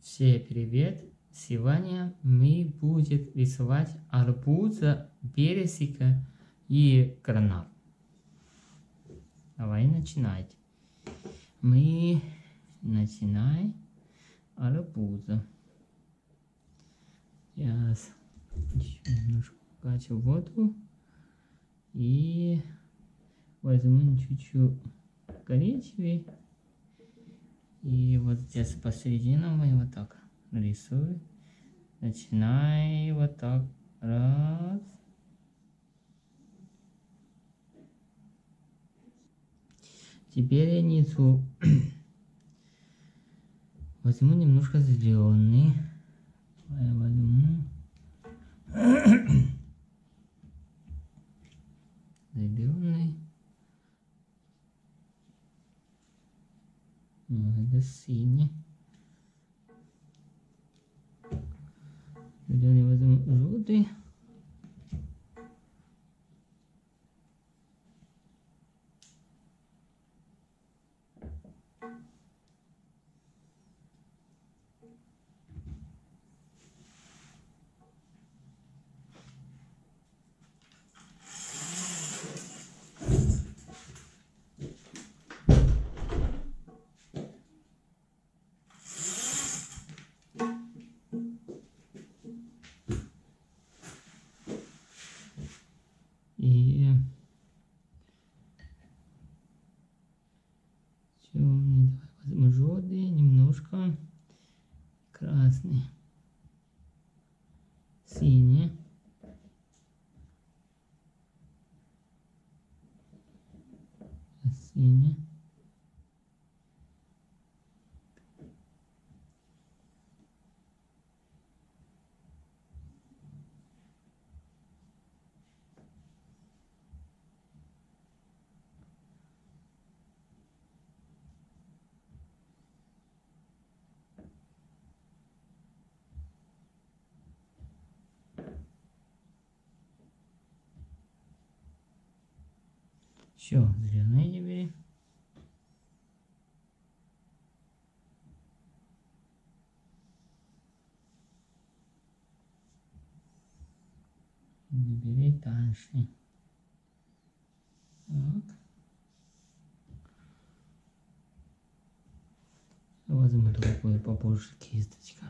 Всем привет! Сегодня мы будем рисовать арбуза, персика и гранат. Давай начинать. Мы начинаем арбуза. Сейчас еще немножко качу воду и возьму чуть-чуть коричневый. И вот здесь посередине мы вот так нарисуем. Начинай вот так. Раз. Теперь я низу возьму немножко зеленый. Я возьму зеленый. Это синий. Зеленый возьму желтый. И черный, давай возьму желтый, немножко красный, синий, синий, все, зеленый теперь. Теперь дальше. Так. Возьму другую побольше кисточка.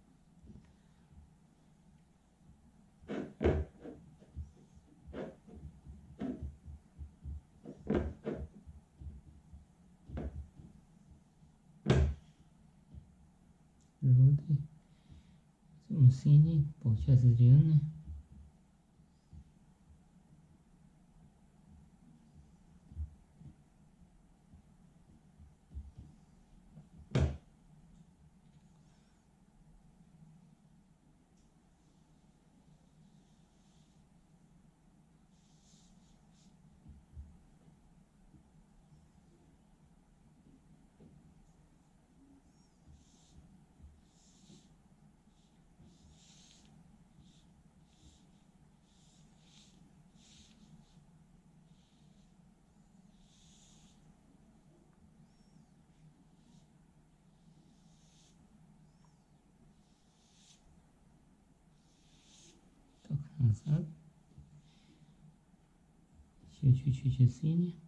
Желтый. Возьму синий, получается зеленый. Так, назад. Еще чуть-чуть синий.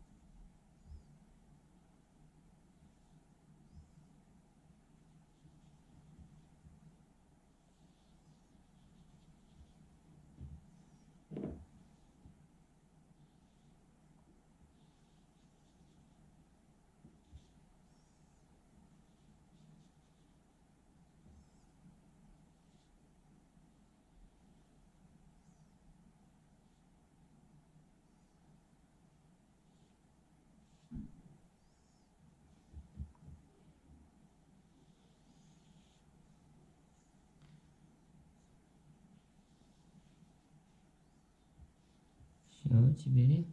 Все, теперь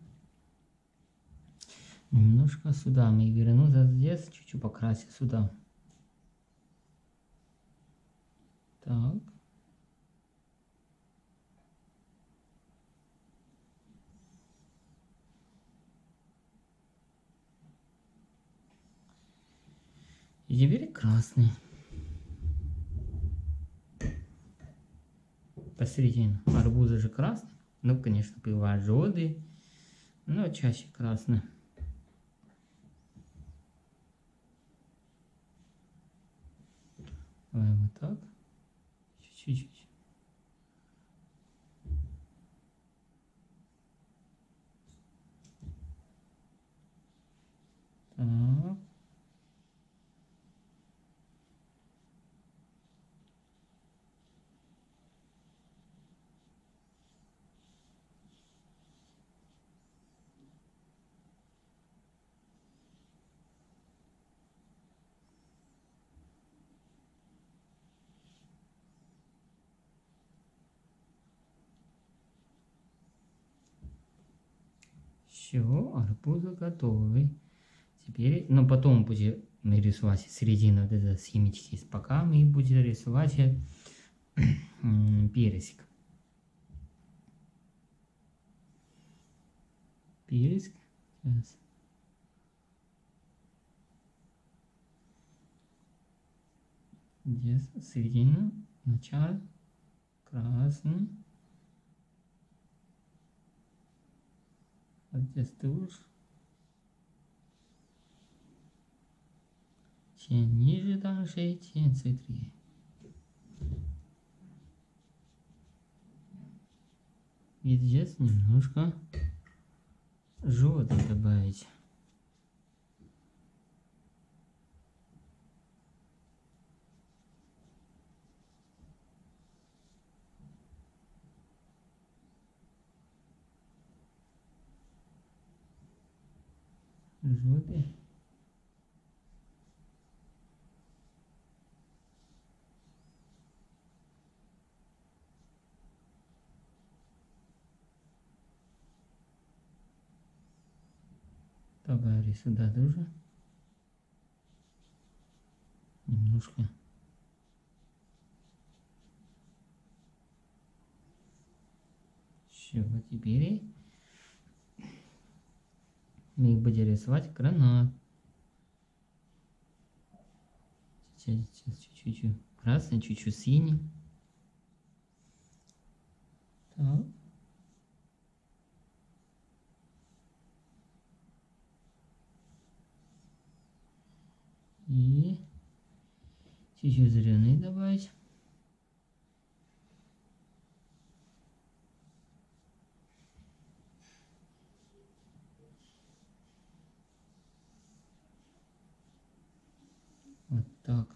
немножко сюда мы верну здесь, чуть-чуть покрасить сюда. Так. И теперь красный. посередине. Арбузы же красный. Ну, конечно, бывают желтые, но чаще красный. Давай вот так. Чуть-чуть. Так. Все, арбузы готовы. Теперь, но потом будем рисовать середину вот этой семечки. Пока мы будем рисовать персик. Персик. Сейчас. Здесь середина, начало, красный. Вот здесь тоже. Чем ниже дальше, тем светлее. И здесь немножко желтый добавить. Желтый. Добавили сюда тоже немножко. Все, теперь мы будем рисовать гранат. Сейчас чуть-чуть красный, чуть-чуть синий. Так. И чуть-чуть зеленый добавить. Вот так.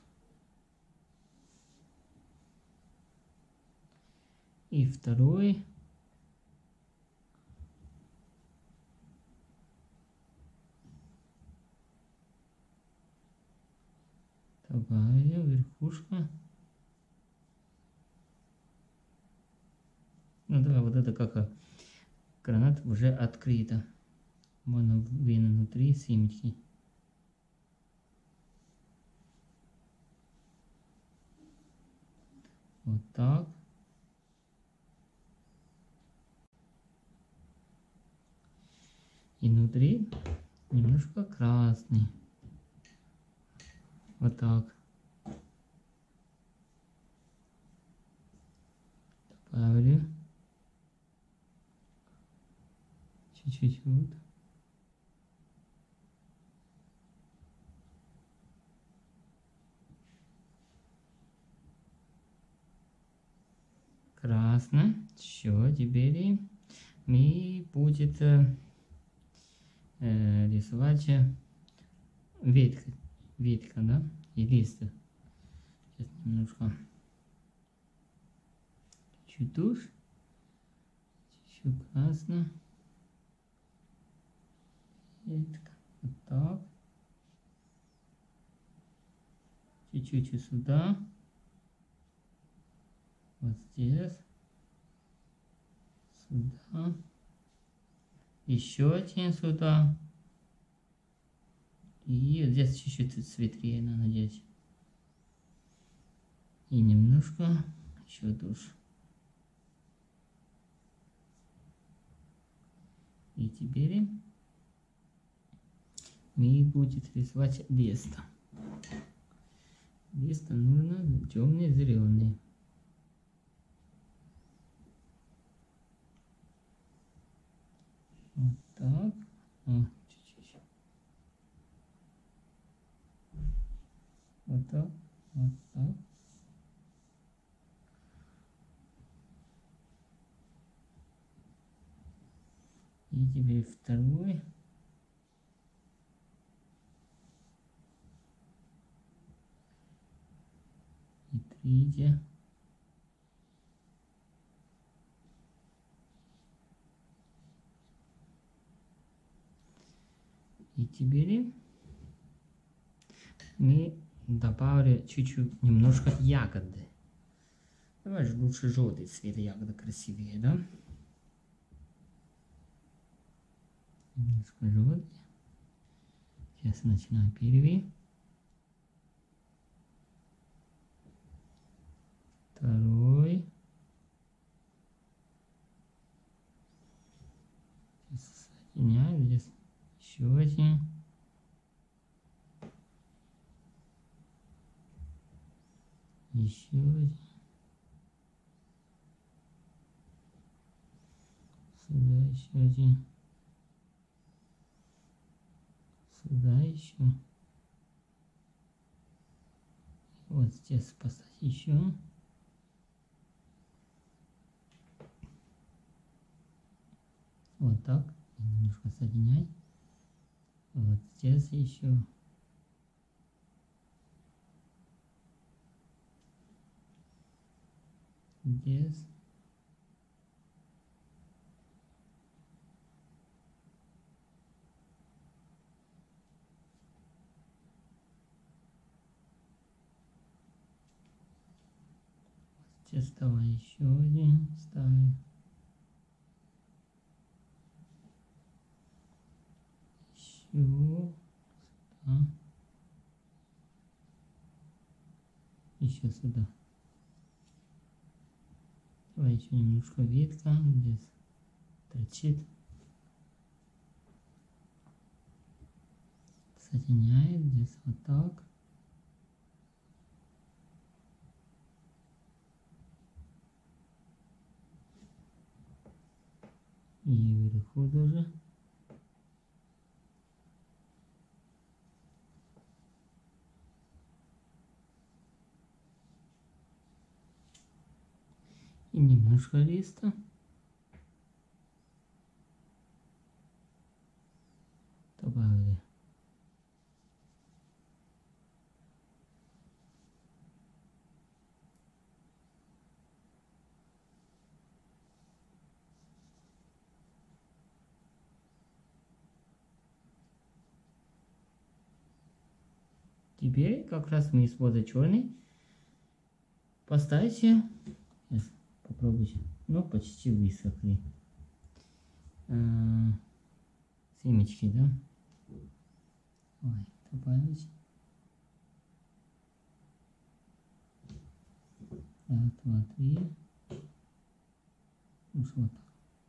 И второй. Добавим верхушка. Ну да, вот это как гранат уже открыто. Можно вынуть внутри семечки. Вот так. И внутри немножко красный. Вот так. Добавили. Чуть-чуть вот. Красный. Все, теперь мы будет рисовать ветка, да, и листы. Сейчас немножко чуть тушь, чуть красно. Ветка, вот так. Чуть-чуть сюда. Вот здесь. Сюда. Еще один сюда. И здесь чуть-чуть светлее надо надеть. И немножко еще тушь. И теперь мы будем рисовать лист. Лист нужно темный зеленый. так. О, чуть-чуть. Вот так. Вот так. И теперь второй. И третий. И теперь мы добавили чуть-чуть, немножко ягоды. Давай же лучше желтый цвет ягоды красивее, да? Немножко желтый. Сейчас начинаю первый. Второй. Сейчас соединяю. Здесь еще один. Еще один. Сюда еще один. Сюда еще. Вот здесь поставить еще. Вот так. Немножко соединяй. Вот здесь еще. Здесь. Здесь давай еще один ставим. Еще сюда. Еще сюда. Давай еще немножко ветка. Здесь торчит. Соединяет здесь вот так. И вверху тоже. И немножко листа. Добавили. Теперь как раз мы используем черный. Поставьте. Сейчас попробуйте. Ну, почти высохли. Семечки, да? Ой, добавить. Раз, два, три. Ну, что вот так.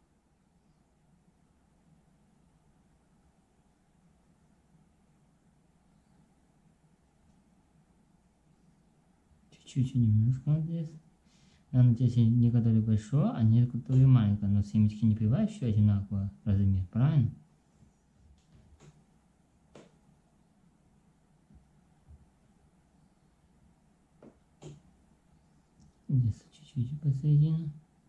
Чуть-чуть немножко здесь. Я надеюсь, некоторые большое, а некоторые маленькое. Но семечки не бывают все одинаково размер, правильно? Здесь чуть-чуть посередине.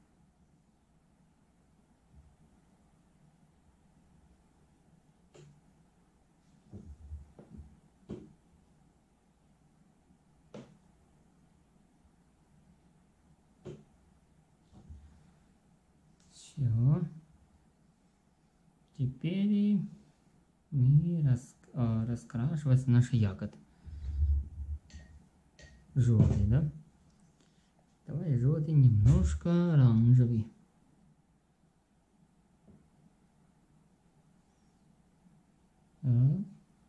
Все. Теперь мы раскрашивать наши ягоды. Желтый, да? Давай желтый, немножко оранжевый. Так.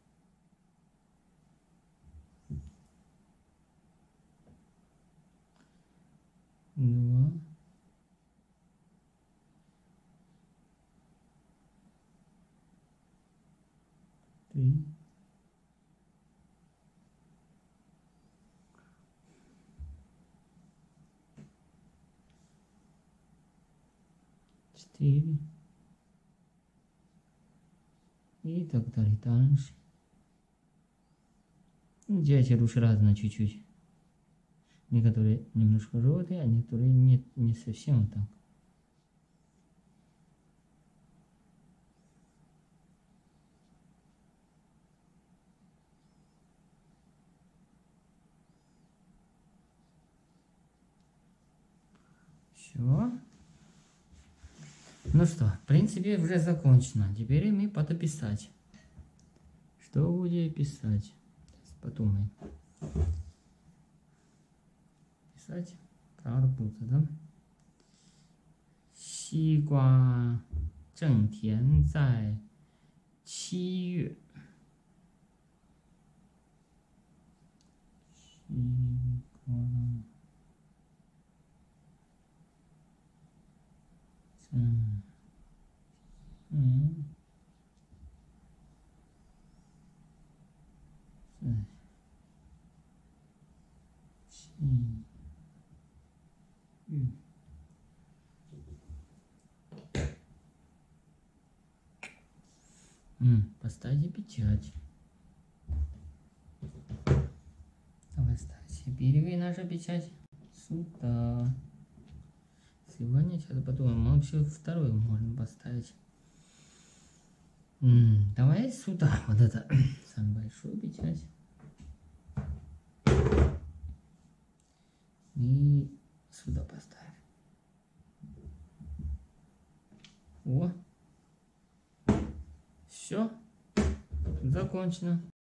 Два. Три. Четыре. И так далее дальше. Дятел уж разно чуть-чуть. Некоторые немножко желтые, а некоторые не совсем так. Все. Ну что, в принципе, уже закончено. Теперь мы буду писать. Что будем писать? Сейчас подумаем. Писать арбуза, да? 西瓜正甜在7月。西瓜поставьте печать. Давай ставьте. Береги наша печать сюда. Сегодня, сейчас подумаем, мы вообще вторую можем поставить. Давай сюда, вот это, самую большую печать. И сюда поставим. О, все, закончено.